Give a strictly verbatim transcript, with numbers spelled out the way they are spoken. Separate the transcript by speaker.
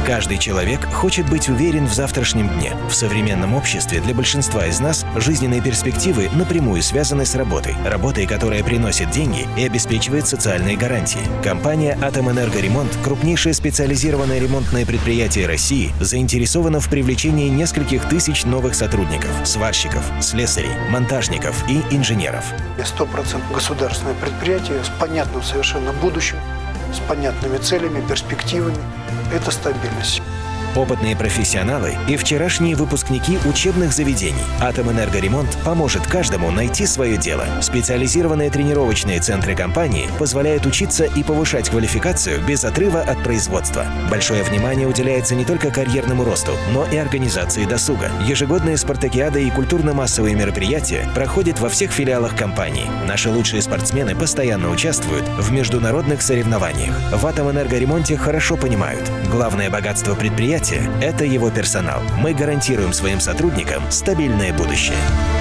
Speaker 1: Каждый человек хочет быть уверен в завтрашнем дне. В современном обществе для большинства из нас жизненные перспективы напрямую связаны с работой. Работой, которая приносит деньги и обеспечивает социальные гарантии. Компания «Атомэнергоремонт», крупнейшее специализированное ремонтное предприятие России, заинтересована в привлечении нескольких тысяч новых сотрудников, сварщиков, слесарей, монтажников и инженеров.
Speaker 2: сто процентов государственное предприятие с понятным совершенно будущим, с понятными целями, перспективами. Это стабильность.
Speaker 1: Опытные профессионалы и вчерашние выпускники учебных заведений. «Атомэнергоремонт» поможет каждому найти свое дело. Специализированные тренировочные центры компании позволяют учиться и повышать квалификацию без отрыва от производства. Большое внимание уделяется не только карьерному росту, но и организации досуга. Ежегодные спартакиады и культурно-массовые мероприятия проходят во всех филиалах компании. Наши лучшие спортсмены постоянно участвуют в международных соревнованиях. В «Атомэнергоремонте» хорошо понимают, главное богатство предприятия – это его персонал. Мы гарантируем своим сотрудникам стабильное будущее.